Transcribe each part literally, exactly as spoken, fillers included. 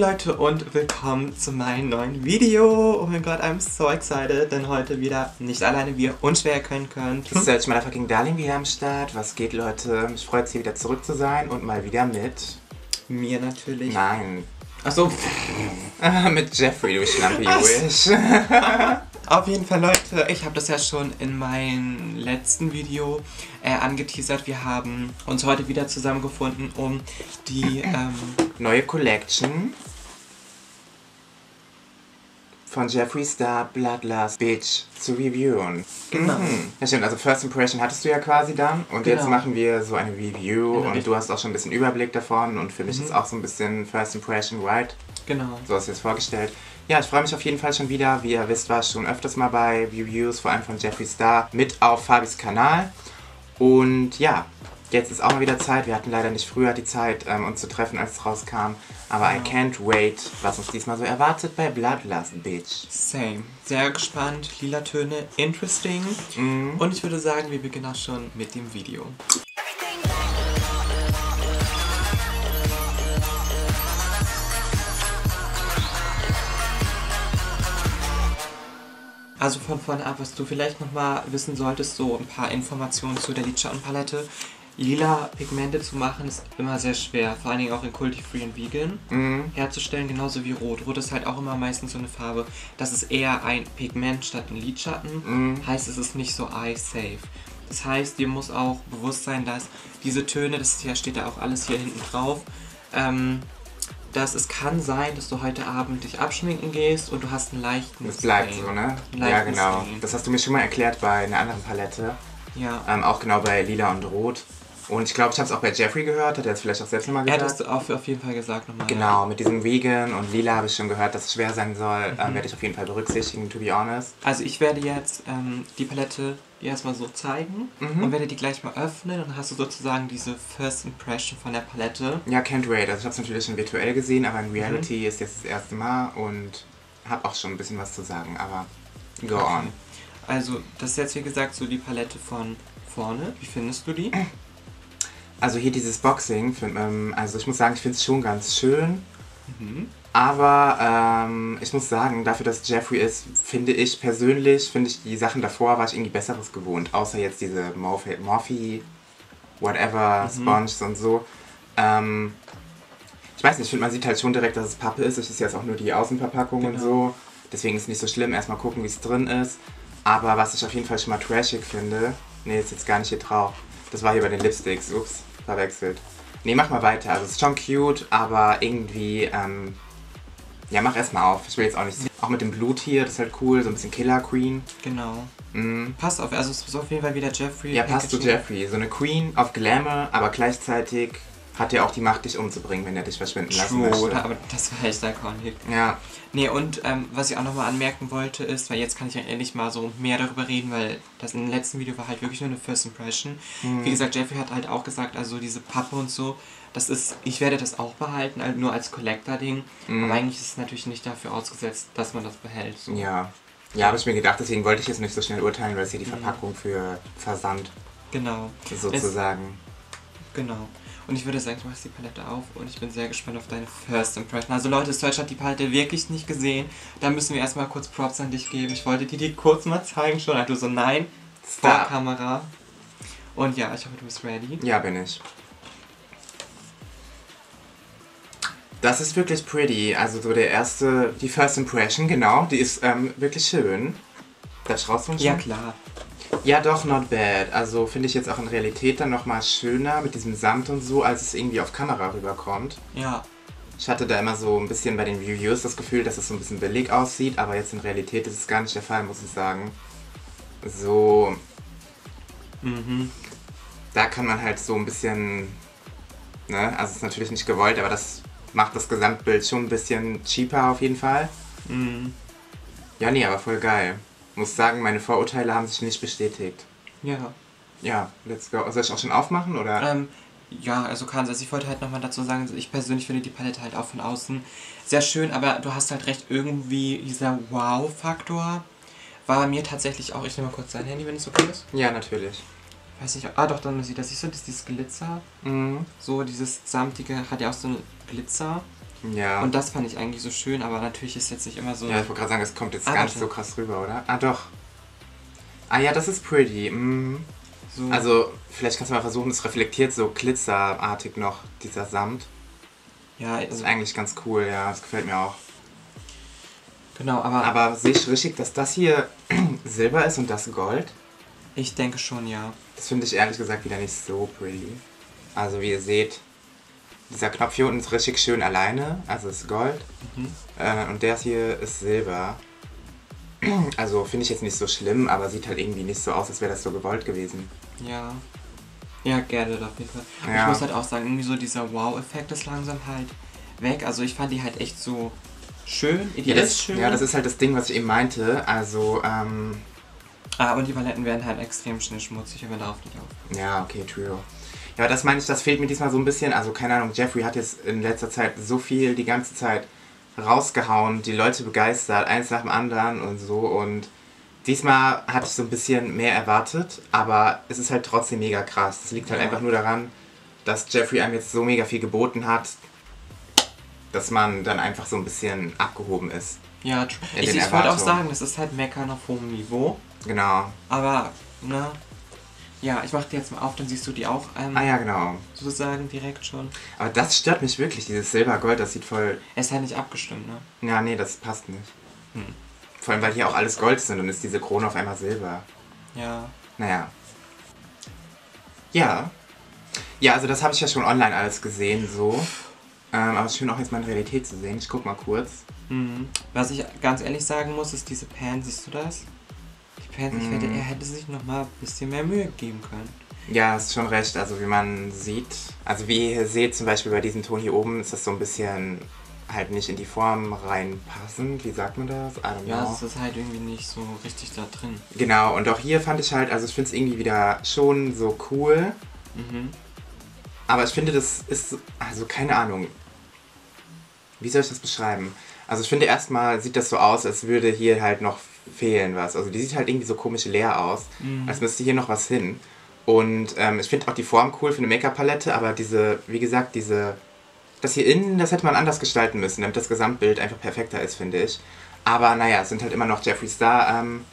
Leute und willkommen zu meinem neuen Video. Oh mein Gott, I'm so excited, denn heute wieder nicht alleine, wie ihr unschwer erkennen könnt. Das ist jetzt mal fucking Darling wieder am Start. Was geht, Leute? Mich freut es, hier wieder zurück zu sein und mal wieder mit... Mir natürlich. Nein. Achso. Mit Jeffrey, du Schlampe, you wish. Auf jeden Fall, Leute, ich habe das ja schon in meinem letzten Video äh, angeteasert. Wir haben uns heute wieder zusammengefunden, um die ähm, neue Collection von Jeffree Star Bloodlust Bitch zu reviewen. Genau. Mhm. Ja, stimmt, also First Impression hattest du ja quasi dann und Genau. Jetzt machen wir so eine Review Genau. Und du hast auch schon ein bisschen Überblick davon und für mich Mhm. ist auch so ein bisschen First Impression, right? Genau. So hast du es vorgestellt. Ja, ich freue mich auf jeden Fall schon wieder. Wie ihr wisst, war ich schon öfters mal bei Reviews, vor allem von Jeffree Star, mit auf Fabis Kanal. Und ja, jetzt ist auch mal wieder Zeit. Wir hatten leider nicht früher die Zeit, ähm, uns zu treffen, als es rauskam. Aber Genau. I can't wait, was uns diesmal so erwartet bei Bloodlust, Bitch. Same. Sehr gespannt. Lila Töne. Interesting. Mhm. Und ich würde sagen, wir beginnen auch schon mit dem Video. Also von vorne ab, was du vielleicht nochmal wissen solltest, so ein paar Informationen zu der Lidschattenpalette. Lila Pigmente zu machen ist immer sehr schwer, vor allen Dingen auch in Cruelty-Free und Vegan Mhm. herzustellen, genauso wie Rot. Rot ist halt auch immer meistens so eine Farbe, das ist eher ein Pigment statt ein Lidschatten, Mhm. heißt es ist nicht so eye-safe. Das heißt, dir muss auch bewusst sein, dass diese Töne, das hier steht ja auch alles hier hinten drauf, ähm, dass es kann sein, dass du heute Abend dich abschminken gehst und du hast einen leichten Das bleibt Stain. so, ne? Einen Ja, leichten genau. Stain. Das hast du mir schon mal erklärt bei einer anderen Palette. Ja. Ähm, auch genau bei Lila und Rot. Und ich glaube, ich habe es auch bei Jeffrey gehört. Hat er es vielleicht auch selbst nochmal Er gesagt? hat das auf, auf jeden Fall gesagt nochmal. Genau, mit diesem Vegan und Lila habe ich schon gehört, dass es schwer sein soll. Mhm. Ähm, werde ich auf jeden Fall berücksichtigen, to be honest. Also ich werde jetzt ähm, die Palette dir erstmal so zeigen Mhm. und werde die gleich mal öffnen. Dann hast du sozusagen diese First Impression von der Palette. Ja, can't wait. Also ich habe es natürlich schon virtuell gesehen, aber Mhm. in Reality ist jetzt das erste Mal und habe auch schon ein bisschen was zu sagen, aber go on. Also das ist jetzt wie gesagt so die Palette von vorne. Wie findest du die? Also hier dieses Boxing, find, ähm, also ich muss sagen, ich finde es schon ganz schön. Mhm. Aber ähm, ich muss sagen, dafür, dass Jeffree ist, finde ich persönlich, finde ich die Sachen davor, war ich irgendwie Besseres gewohnt. Außer jetzt diese Morphe, Morphe whatever, Mhm. Sponges und so. Ähm, ich weiß nicht, ich finde, man sieht halt schon direkt, dass es Pappe ist. Es ist jetzt auch nur die Außenverpackung und Genau. so. Deswegen ist es nicht so schlimm. Erstmal gucken, wie es drin ist. Aber was ich auf jeden Fall schon mal trashig finde, nee, ist jetzt gar nicht hier drauf. Das war hier bei den Lipsticks. Ups, verwechselt. Nee, mach mal weiter. Also es ist schon cute, aber irgendwie, ähm, ja, mach erstmal auf. Ich will jetzt auch nicht sehen. Auch mit dem Blut hier, das ist halt cool. So ein bisschen Killer Queen. Genau. Mhm. Passt auf, also es ist auf jeden Fall wieder Jeffree. Ja, passt zu Packaging. Jeffree. So eine Queen auf Glamour, aber gleichzeitig hat er auch die Macht, dich umzubringen, wenn er dich verschwinden lassen True, möchte. aber das war echt iconic. Ja. Nee, und ähm, was ich auch nochmal anmerken wollte ist, weil jetzt kann ich ja endlich mal so mehr darüber reden, weil das im letzten Video war halt wirklich nur eine First Impression. Mhm. Wie gesagt, Jeffree hat halt auch gesagt, also diese Pappe und so, das ist, ich werde das auch behalten, also nur als Collector-Ding, Mhm. aber eigentlich ist es natürlich nicht dafür ausgesetzt, dass man das behält. So. Ja. Ja, habe ich mir gedacht, deswegen wollte ich jetzt nicht so schnell urteilen, weil es hier die Mhm. Verpackung für Versand Genau, sozusagen. genau. Und ich würde sagen, ich mache jetzt die Palette auf und ich bin sehr gespannt auf deine First Impression. Also Leute, Search hat die Palette wirklich nicht gesehen. Da müssen wir erstmal kurz Props an dich geben. Ich wollte dir die kurz mal zeigen schon. Also so nein, vor Stop. Kamera. Und ja, ich hoffe, du bist ready. Ja, bin ich. Das ist wirklich pretty. Also so der erste, die First Impression, genau. Die ist ähm, wirklich schön. Darf ich rausholen schon? Ja, klar. Ja, doch, not bad. Also finde ich jetzt auch in Realität dann nochmal schöner mit diesem Samt und so, als es irgendwie auf Kamera rüberkommt. Ja. Ich hatte da immer so ein bisschen bei den Reviews das Gefühl, dass es so ein bisschen billig aussieht, aber jetzt in Realität ist es gar nicht der Fall, muss ich sagen. So, Mhm. da kann man halt so ein bisschen, ne, also es ist natürlich nicht gewollt, aber das macht das Gesamtbild schon ein bisschen cheaper auf jeden Fall. Mhm. Ja, nee, aber voll geil. Muss sagen, meine Vorurteile haben sich nicht bestätigt. Ja. Ja, let's go. Soll ich auch schon aufmachen, oder? Ähm, ja, also kannst also ich wollte halt nochmal dazu sagen, also ich persönlich finde die Palette halt auch von außen sehr schön, aber du hast halt recht, irgendwie dieser Wow-Faktor war bei mir tatsächlich auch, ich nehme mal kurz dein Handy, wenn es okay ist. Ja, natürlich. Weiß nicht, ah doch, dann sieht das, siehst du, das ist dieses Glitzer, Mhm. so dieses samtige, hat ja auch so ein Glitzer Ja. Und das fand ich eigentlich so schön, aber natürlich ist jetzt nicht immer so... Ja, ich wollte gerade sagen, es kommt jetzt Ah, gar nicht warte. so krass rüber, oder? Ah, doch. Ah ja, das ist pretty. Mm. So. Also, vielleicht kannst du mal versuchen, es reflektiert so glitzerartig noch, dieser Samt. Ja, Das ist also, eigentlich ganz cool, ja, das gefällt mir auch. genau, aber, Aber sehe ich richtig, dass das hier Silber ist und das Gold? ich denke schon, ja. Das finde ich ehrlich gesagt wieder nicht so pretty. Also, wie ihr seht, dieser Knopf hier unten ist richtig schön alleine, also ist Gold. Mhm. Äh, und der hier ist Silber. Also finde ich jetzt nicht so schlimm, aber sieht halt irgendwie nicht so aus, als wäre das so gewollt gewesen. Ja. Ja, gerne auf jeden Fall. Und Ja. ich muss halt auch sagen, irgendwie so dieser Wow-Effekt ist langsam halt weg. Also ich fand die halt echt so schön. Die Ja ist das, schön. ja, das ist halt das Ding, was ich eben meinte. Also, ähm, Ah, und die Paletten werden halt extrem schnell schmutzig, wenn man darauf nicht auf. ja, okay, true. Ja, aber das meine ich, das fehlt mir diesmal so ein bisschen. Also, keine Ahnung, Jeffree hat jetzt in letzter Zeit so viel die ganze Zeit rausgehauen, die Leute begeistert, eins nach dem anderen und so. Und diesmal hatte ich so ein bisschen mehr erwartet, aber es ist halt trotzdem mega krass. Das liegt halt Ja. einfach nur daran, dass Jeffree einem jetzt so mega viel geboten hat, dass man dann einfach so ein bisschen abgehoben ist. Ja, tr- In ich, den ich wollte auch Erwartungen. sagen, das ist halt Meckern auf hohem Niveau. Genau. Aber, ne? Ja, ich mach die jetzt mal auf, dann siehst du die auch ähm, Ah ja, genau. sozusagen direkt schon. Aber das stört mich wirklich, dieses Silbergold, das sieht voll... Es ist halt nicht abgestimmt, ne? Ja, nee, das passt nicht. Hm. Vor allem, weil hier auch alles Gold sind und ist diese Krone auf einmal Silber. Ja. Naja. Ja. Ja, also das habe ich ja schon online alles gesehen, so. Ähm, aber es ist schön auch jetzt mal in Realität zu sehen. Ich guck mal kurz. Mhm. Was ich ganz ehrlich sagen muss, ist diese Pan, siehst du das? Die Pans, ich Mhm. wette, er hätte sich noch mal ein bisschen mehr Mühe geben können. Ja, hast schon recht. Also wie man sieht, also wie ihr hier seht, zum Beispiel bei diesem Ton hier oben, ist das so ein bisschen halt nicht in die Form reinpassend. Wie sagt man das? I don't Ja, know. es ist halt irgendwie nicht so richtig da drin. Genau, und auch hier fand ich halt, also ich finde es irgendwie wieder schon so cool. Mhm. Aber ich finde, das ist, also keine Ahnung. Wie soll ich das beschreiben? Also ich finde erstmal sieht das so aus, als würde hier halt noch fehlen was. Also die sieht halt irgendwie so komisch leer aus, Mhm. als müsste hier noch was hin. Und ähm, ich finde auch die Form cool für eine Make-up-Palette, aber diese, wie gesagt, diese, das hier innen, das hätte man anders gestalten müssen, damit das Gesamtbild einfach perfekter ist, finde ich. Aber naja, es sind halt immer noch Jeffree Star ähm,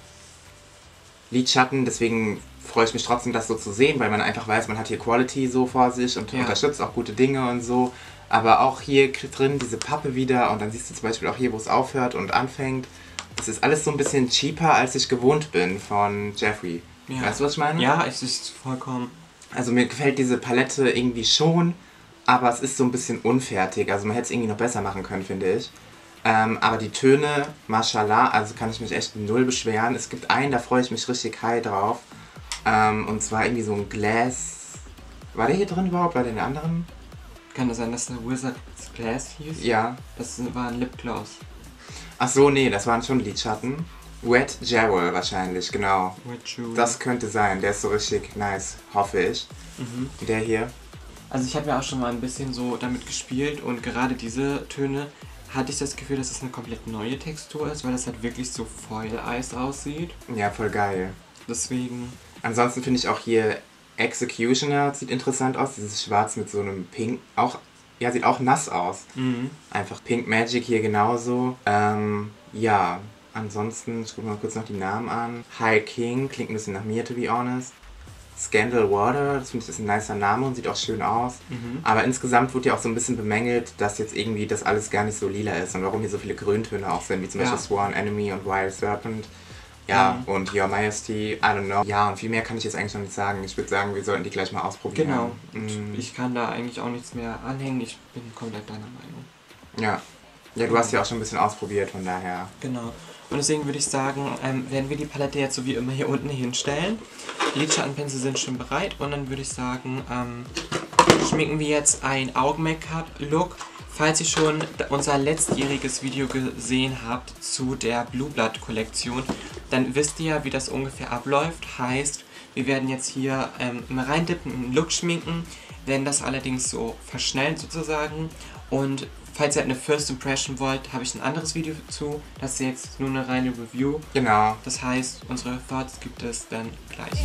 Lidschatten, deswegen freue ich mich trotzdem, das so zu sehen, weil man einfach weiß, man hat hier Quality so vor sich und Ja. unterstützt auch gute Dinge und so. Aber auch hier drin diese Pappe wieder und dann siehst du zum Beispiel auch hier, wo es aufhört und anfängt. Das ist alles so ein bisschen cheaper, als ich gewohnt bin von Jeffree. Ja. Weißt du, was ich meine? Ja, es ist vollkommen. Also mir gefällt diese Palette irgendwie schon, aber es ist so ein bisschen unfertig. Also man hätte es irgendwie noch besser machen können, finde ich. Ähm, aber die Töne, mashallah, also kann ich mich echt null beschweren. Es gibt einen, da freue ich mich richtig high drauf. Ähm, und zwar irgendwie so ein Glass. War der hier drin überhaupt? War der in der anderen? Kann das sein, dass der Wizard's Glass hieß? Ja. Das war ein Lipgloss. Ach so, nee, das waren schon Lidschatten. Wet Jewel wahrscheinlich, genau. With Jewel. Das könnte sein, der ist so richtig nice, hoffe ich. Mhm. Der hier. Also ich habe ja auch schon mal ein bisschen so damit gespielt und gerade diese Töne hatte ich das Gefühl, dass es eine komplett neue Textur ist, weil das halt wirklich so Foil Eis aussieht. Ja, voll geil. Deswegen, Ansonsten finde ich auch hier Executioner sieht interessant aus. Dieses Schwarz mit so einem Pink. Auch, ja, sieht auch nass aus. mhm. Einfach Pink Magic hier genauso. Ähm, ja, ansonsten, ich gucke mal kurz noch die Namen an. High King, klingt ein bisschen nach mir, to be honest. Scandal Water, das finde ich ist ein nicer Name und sieht auch schön aus. Mhm. Aber insgesamt wird ja auch so ein bisschen bemängelt, dass jetzt irgendwie das alles gar nicht so lila ist und warum hier so viele Grüntöne auch sind, wie zum Ja. Beispiel Sworn Enemy und Wild Serpent. Ja, Mhm. und Your Majesty, I don't know. Ja, und viel mehr kann ich jetzt eigentlich noch nicht sagen. Ich würde sagen, wir sollten die gleich mal ausprobieren. Genau. Mm, Ich kann da eigentlich auch nichts mehr anhängen. Ich bin komplett deiner Meinung. ja. Ja, du hast ja auch schon ein bisschen ausprobiert, von daher. Genau. Und deswegen würde ich sagen, ähm, werden wir die Palette jetzt so wie immer hier unten hinstellen. Die Lidschattenpinsel sind schon bereit und dann würde ich sagen, ähm, schminken wir jetzt ein Augen-Make-up-Look. Falls ihr schon unser letztjähriges Video gesehen habt zu der Blue Blood Kollektion, dann wisst ihr ja, wie das ungefähr abläuft. Heißt, wir werden jetzt hier ähm, mal reindippen, einen Look schminken, werden das allerdings so verschnellen sozusagen. Und falls ihr halt eine First Impression wollt, habe ich ein anderes Video zu. Das ist jetzt nur eine reine Review. Genau. Das heißt, unsere Thoughts gibt es dann gleich.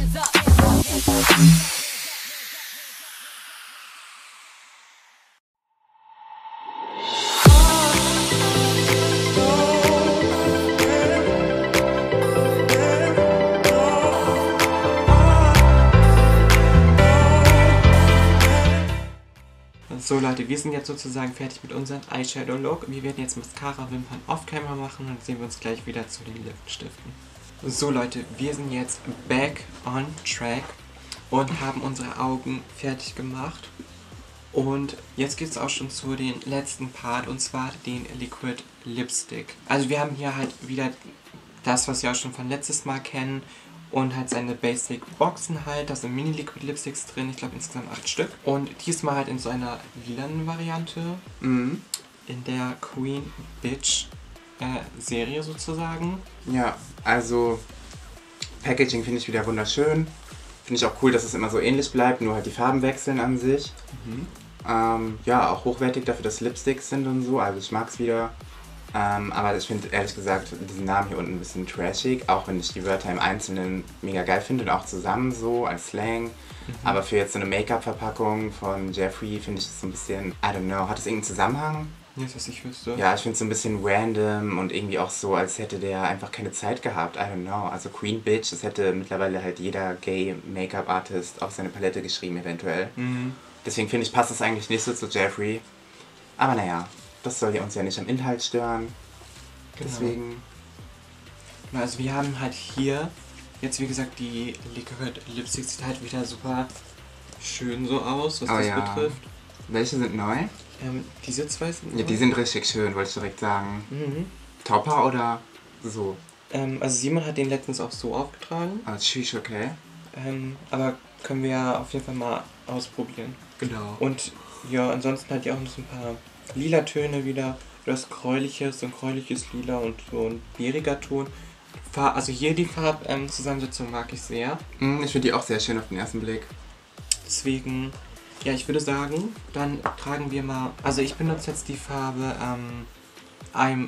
So Leute, wir sind jetzt sozusagen fertig mit unserem Eyeshadow-Look. Wir werden jetzt Mascara, Wimpern off-camera machen und dann sehen wir uns gleich wieder zu den Lipenstiften. So Leute, wir sind jetzt back on track und haben unsere Augen fertig gemacht. Und jetzt geht es auch schon zu den letzten Part, und zwar den Liquid Lipstick. Also wir haben hier halt wieder das, was wir auch schon von letztes Mal kennen, und halt seine Basic Boxen halt. Da sind Mini Liquid Lipsticks drin, ich glaube insgesamt acht Stück. Und diesmal halt in so einer lilanen Variante, Mhm. in der Queen Bitch äh, Serie sozusagen. Ja, also Packaging finde ich wieder wunderschön. Finde ich auch cool, dass es immer so ähnlich bleibt, nur halt die Farben wechseln an sich. Mhm. Ähm, ja, auch hochwertig dafür, dass Lipsticks sind und so, also ich mag es wieder. Ähm, aber ich finde ehrlich gesagt diesen Namen hier unten ein bisschen trashig, auch wenn ich die Wörter im Einzelnen mega geil finde und auch zusammen so als Slang. Mhm. Aber für jetzt so eine Make-up-Verpackung von Jeffree finde ich das so ein bisschen, I don't know, hat das irgendeinen Zusammenhang? Nicht, dass ich wüsste. Ja, ich finde es so ein bisschen random und irgendwie auch so, als hätte der einfach keine Zeit gehabt, I don't know. Also Queen Bitch, das hätte mittlerweile halt jeder gay Make-up-Artist auf seine Palette geschrieben eventuell. Mhm. Deswegen finde ich, passt das eigentlich nicht so zu Jeffree. Aber naja, das soll ja uns ja nicht am Inhalt stören. Genau. Deswegen. Also wir haben halt hier jetzt wie gesagt die Liquid Lipstick, sieht halt wieder super schön so aus, was Oh das ja. betrifft. Welche sind neu? Ähm, diese zwei sind Ja, neu. die sind richtig schön, wollte ich direkt sagen. Mhm. Topper oder so? Ähm, also Simon hat den letztens auch so aufgetragen. Als Shish, okay. Ähm, aber können wir ja auf jeden Fall mal ausprobieren. Genau. Und ja, ansonsten hat die auch noch so ein paar lila Töne wieder. Das gräuliches, so ein gräuliches Lila und so ein bäriger Ton. Farb, also hier die Farbzusammensetzung mag ich sehr. Mm, ich finde die auch sehr schön auf den ersten Blick. Deswegen, ja, ich würde sagen, dann tragen wir mal. Also ich benutze jetzt die Farbe ähm, I'm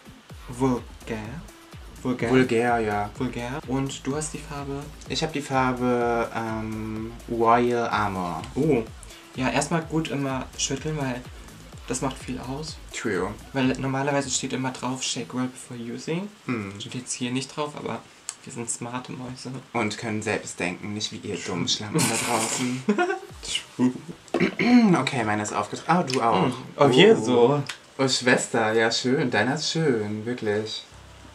Vulgar. Vulgar. Vulgär, ja. Vulgar. Und du hast die Farbe. Ich habe die Farbe ähm, Royal Armor. Oh. Ja, erstmal gut immer schütteln, weil das macht viel aus. True. Weil normalerweise steht immer drauf, shake well before using. Hm. Steht jetzt hier nicht drauf, aber wir sind smarte Mäuse. Und können selbst denken, nicht wie ihr dummen Schlampen da draußen. True. Okay, meiner ist aufgetragen. Ah, du auch. Oh, hier so. Oh, Schwester, ja schön. Deiner ist schön, wirklich.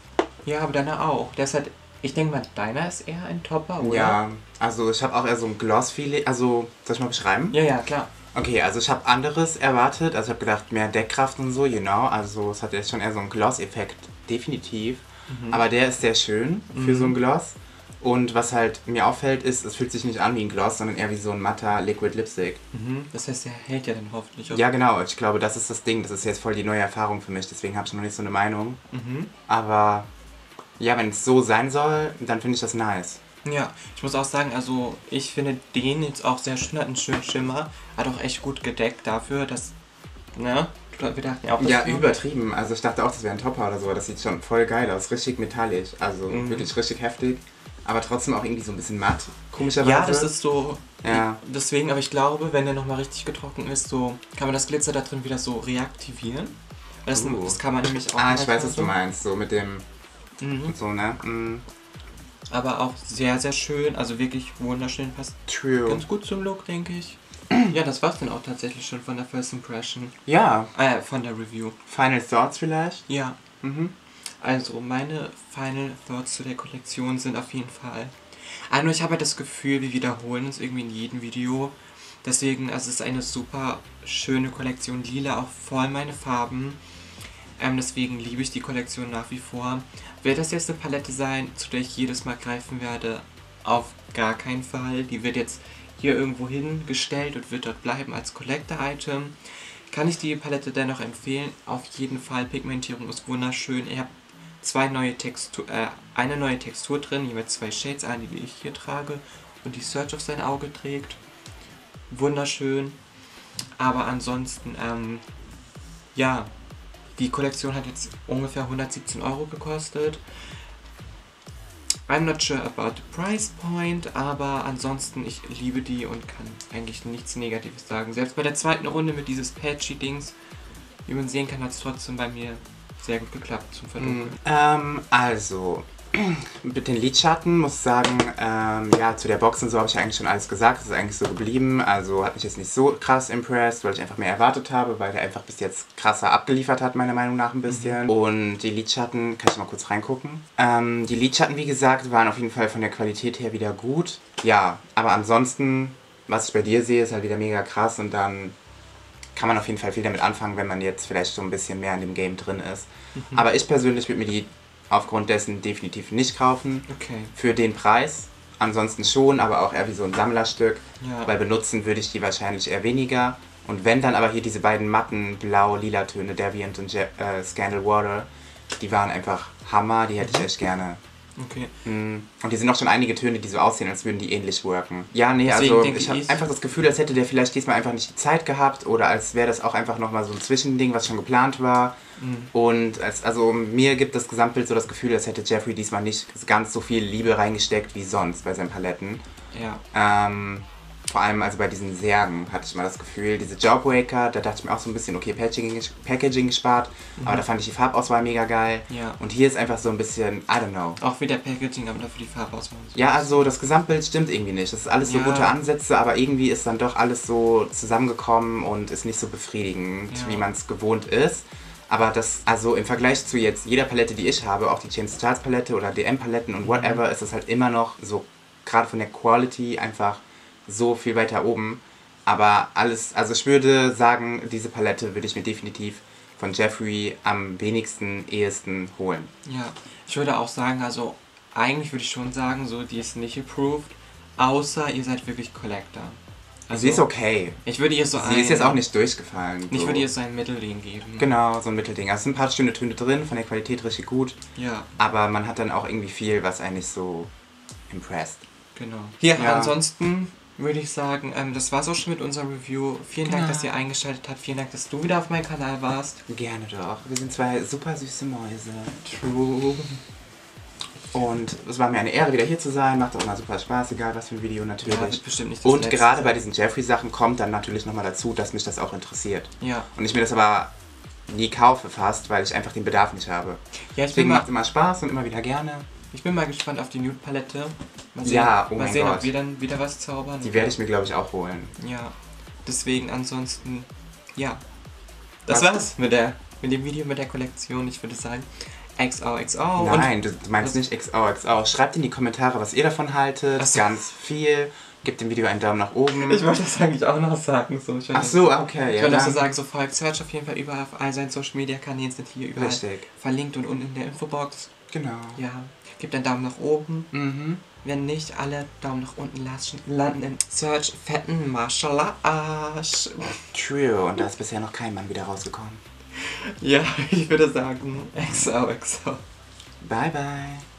Ja, aber deiner auch. Der ist halt, ich denke mal, deiner ist eher ein Topper, oder? Ja, also ich habe auch eher so ein Gloss-Feeling. Also, soll ich mal beschreiben? Ja, ja, klar. Okay, also ich habe anderes erwartet. Also ich habe gedacht, mehr Deckkraft und so, you know. Also es hat jetzt schon eher so einen Gloss-Effekt, definitiv. Mhm. Aber der ist sehr schön für Mhm. so ein Gloss. Und was halt mir auffällt, ist, es fühlt sich nicht an wie ein Gloss, sondern eher wie so ein matter Liquid Lipstick. Mhm. Das heißt, der hält ja dann hoffentlich auch. Ja, genau. Ich glaube, das ist das Ding. Das ist jetzt voll die neue Erfahrung für mich. Deswegen habe ich noch nicht so eine Meinung. Mhm. Aber ja, wenn es so sein soll, dann finde ich das nice. Ja, ich muss auch sagen, also ich finde den jetzt auch sehr schön, hat einen schönen Schimmer, hat auch echt gut gedeckt dafür, dass, ne, wir dachten ja auch, dass Ja, du- übertrieben. Also ich dachte auch, das wäre ein Topper oder so. Das sieht schon voll geil aus. Richtig metallisch. Also Mhm. wirklich richtig heftig. Aber trotzdem auch irgendwie so ein bisschen matt. Komischerweise. Ja, das ist so, Ja. deswegen, aber ich glaube, wenn der nochmal richtig getrocknet ist, so, kann man das Glitzer da drin wieder so reaktivieren. Das, Uh. das kann man nämlich auch Ah, ich manchmal weiß, was so. du meinst. So mit dem Mhm. und so, ne? Mm. Aber auch sehr, sehr schön, also wirklich wunderschön, passt True. ganz gut zum Look, denke ich. Ja, das war's dann auch tatsächlich schon von der First Impression. Ja, Äh, von der Review. Final Thoughts vielleicht? Ja, Mhm. also meine Final Thoughts zu der Kollektion sind auf jeden Fall. Ah, nur ich habe halt das Gefühl, wir wiederholen uns irgendwie in jedem Video. Deswegen, also es ist eine super schöne Kollektion. Lila, auch voll meine Farben. Ähm, deswegen liebe ich die Kollektion nach wie vor. Wird das jetzt eine Palette sein, zu der ich jedes Mal greifen werde? Auf gar keinen Fall. Die wird jetzt hier irgendwo hingestellt und wird dort bleiben als Collector-Item. Kann ich die Palette dennoch empfehlen? Auf jeden Fall. Pigmentierung ist wunderschön. Ihr habt zwei neue Textur, äh, eine neue Textur drin, jeweils zwei Shades, eine, die ich hier trage und die Search auf sein Auge trägt. Wunderschön. Aber ansonsten, ähm, ja, die Kollektion hat jetzt ungefähr hundertsiebzehn Euro gekostet. I'm not sure about the price point, aber ansonsten, ich liebe die und kann eigentlich nichts Negatives sagen. Selbst bei der zweiten Runde mit dieses Patchy-Dings, wie man sehen kann, hat es trotzdem bei mir sehr gut geklappt zum Verdunkeln. Mhm. Ähm, also, Mit den Lidschatten muss ich sagen, ähm, ja, zu der Box und so habe ich eigentlich schon alles gesagt. Das ist eigentlich so geblieben. Also hat mich jetzt nicht so krass impressed, weil ich einfach mehr erwartet habe, weil der einfach bis jetzt krasser abgeliefert hat, meiner Meinung nach ein bisschen. Mhm. Und die Lidschatten, kann ich mal kurz reingucken. Ähm, die Lidschatten, wie gesagt, waren auf jeden Fall von der Qualität her wieder gut. Ja, aber ansonsten, was ich bei dir sehe, ist halt wieder mega krass und dann kann man auf jeden Fall viel damit anfangen, wenn man jetzt vielleicht so ein bisschen mehr in dem Game drin ist. Mhm. Aber ich persönlich würde mir die aufgrund dessen definitiv nicht kaufen. Okay. Für den Preis. Ansonsten schon, aber auch eher wie so ein Sammlerstück. Ja. Weil benutzen würde ich die wahrscheinlich eher weniger. Und wenn dann aber hier diese beiden matten blau-lila Töne, Deviant und Je äh, Scandal Water, die waren einfach Hammer, die hätte ich echt gerne. Okay. Und hier sind auch schon einige Töne, die so aussehen, als würden die ähnlich worken. Ja, nee, Deswegen also denke ich habe ich- einfach das Gefühl, als hätte der vielleicht diesmal einfach nicht die Zeit gehabt oder als wäre das auch einfach nochmal so ein Zwischending, was schon geplant war. Mhm. Und als, also mir gibt das Gesamtbild so das Gefühl, als hätte Jeffrey diesmal nicht ganz so viel Liebe reingesteckt wie sonst bei seinen Paletten. Ja. Ähm, vor allem also bei diesen Särgen hatte ich mal das Gefühl, diese Jawbreaker, da dachte ich mir auch so ein bisschen, okay, Packaging, Packaging gespart, Mhm. aber da fand ich die Farbauswahl mega geil. Ja. Und hier ist einfach so ein bisschen, I don't know. Auch wieder Packaging, aber dafür die Farbauswahl. Ja, also das Gesamtbild stimmt irgendwie nicht. Das ist alles so Ja. gute Ansätze, aber irgendwie ist dann doch alles so zusammengekommen und ist nicht so befriedigend, Ja. wie man es gewohnt ist. Aber das, also im Vergleich zu jetzt jeder Palette, die ich habe, auch die James Charles Palette oder D M-Paletten und whatever, Mhm. ist es halt immer noch so, gerade von der Quality einfach so viel weiter oben. Aber alles, also ich würde sagen, diese Palette würde ich mir definitiv von Jeffree am wenigsten, ehesten holen. Ja, ich würde auch sagen, also eigentlich würde ich schon sagen, so die ist nicht approved, außer ihr seid wirklich Collector. Also Sie ist okay. Ich würde ihr so ein... Sie ist jetzt auch nicht durchgefallen. Ich so. würde ihr so ein Mittelding geben. Genau, so ein Mittelding. Also es sind ein paar schöne Töne drin, von der Qualität richtig gut, Ja, aber man hat dann auch irgendwie viel, was einen nicht so impressed. genau. Ja, Ja. ansonsten würde ich sagen, ähm, das war's auch schon mit unserer Review. Vielen Dank, Genau. dass ihr eingeschaltet habt. Vielen Dank, dass du wieder auf meinem Kanal warst. Gerne doch. Wir sind zwei super süße Mäuse. True. Und es war mir eine Ehre, wieder hier zu sein. Macht auch immer super Spaß, egal was für ein Video Ja, natürlich. wird bestimmt nicht das Und letzte gerade sein. bei diesen Jeffree-Sachen kommt dann natürlich nochmal dazu, dass mich das auch interessiert. Ja. Und ich mir das aber nie kaufe fast, weil ich einfach den Bedarf nicht habe. Ja, ich bin, Deswegen mal, macht es immer Spaß und immer wieder gerne. ich bin mal gespannt auf die Nude-Palette. Mal sehen, Ja, oh mal mein sehen Gott. ob wir dann wieder was zaubern. Die werde ich mir, glaube ich, auch holen. Ja, deswegen ansonsten, ja. Das Was? war's mit, der, mit dem Video, mit der Kollektion. Ich würde sagen, X O X O. Nein, du du meinst nicht X O X O. Schreibt in die Kommentare, was ihr davon haltet. Ach so. Ganz viel. Gebt dem Video einen Daumen nach oben. Und ich wollte das eigentlich auch noch sagen. So. Ich Ach so, okay. Ich Ja, wollte noch so dann- sagen, so folgt Search auf jeden Fall überall auf all seinen Social Media Kanälen, sind hier überall Richtig. verlinkt und unten in der Infobox. Genau. Ja, gebt einen Daumen nach oben. Mhm. Wenn nicht alle Daumen nach unten lassen, landen im Search fetten Martial Arsch. True. Und da ist bisher noch kein Mann wieder rausgekommen. Ja, ich würde sagen, X O X O. Bye, bye.